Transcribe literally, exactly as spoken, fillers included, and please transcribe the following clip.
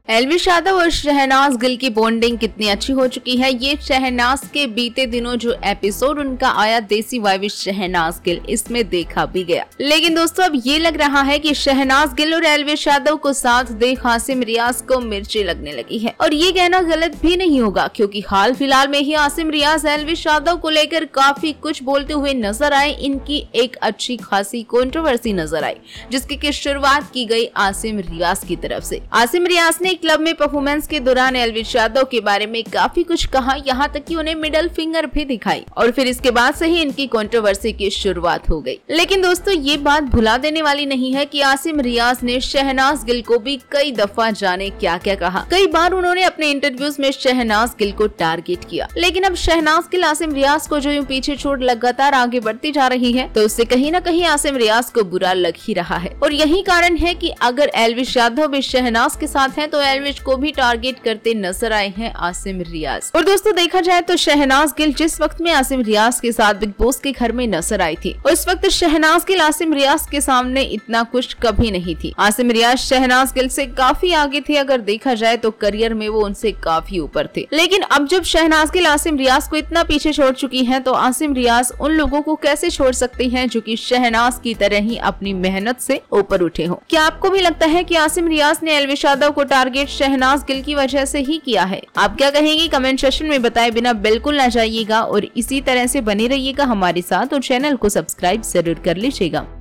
एल्विश यादव और शहनाज गिल की बॉन्डिंग कितनी अच्छी हो चुकी है, ये शहनाज के बीते दिनों जो एपिसोड उनका आया देसी वाई विद शहनाज गिल, इसमें देखा भी गया। लेकिन दोस्तों अब ये लग रहा है कि शहनाज गिल और एल्विश यादव को साथ देख आसिम रियाज को मिर्ची लगने लगी है। और ये कहना गलत भी नहीं होगा, क्योंकि हाल फिलहाल में ही आसिम रियाज एल्विश यादव को लेकर काफी कुछ बोलते हुए नजर आए। इनकी एक अच्छी खासी कंट्रोवर्सी नजर आई, जिसकी की शुरुआत की गई आसिम रियाज की तरफ से। आसिम रियाज ने क्लब में परफॉर्मेंस के दौरान एल्विश यादव के बारे में काफी कुछ कहा, यहाँ तक कि उन्हें मिडल फिंगर भी दिखाई, और फिर इसके बाद से ही इनकी कंट्रोवर्सी की शुरुआत हो गई। लेकिन दोस्तों ये बात भुला देने वाली नहीं है कि आसिम रियाज ने शहनाज गिल को भी कई दफा जाने क्या क्या कहा। कई बार उन्होंने अपने इंटरव्यूज में शहनाज गिल को टारगेट किया। लेकिन अब शहनाज गिल आसिम रियाज को जो यूं पीछे छोड़ लगातार आगे बढ़ती जा रही है, तो उससे कहीं न कहीं आसिम रियाज को बुरा लग ही रहा है। और यही कारण है कि अगर एल्विश यादव भी शहनाज के साथ हैं, तो एल्विश को भी टारगेट करते नजर आए हैं आसिम रियाज। और दोस्तों देखा जाए तो शहनाज गिल जिस वक्त में आसिम रियाज के साथ बिग बॉस के घर में नजर आई थी, उस वक्त शहनाज गिल आसिम रियाज के सामने इतना कुछ कभी नहीं थी। आसिम रियाज शहनाज गिल से काफी आगे थे, अगर देखा जाए तो करियर में वो उनसे काफी ऊपर थे। लेकिन अब जब शहनाज गिल आसिम रियाज को इतना पीछे छोड़ चुकी है, तो आसिम रियाज उन लोगों को कैसे छोड़ सकते हैं जो कि शहनाज की तरह ही अपनी मेहनत से ऊपर उठे हो। क्या आपको भी लगता है कि आसिम रियाज ने एल्विश यादव को टारगेट शहनाज गिल की वजह से ही किया है? आप क्या कहेंगे कमेंट सेक्शन में बताए बिना बिल्कुल न जाइएगा, और इसी तरह से बने रहिएगा हमारे साथ और चैनल को सब्सक्राइब जरूर कर लीजिएगा।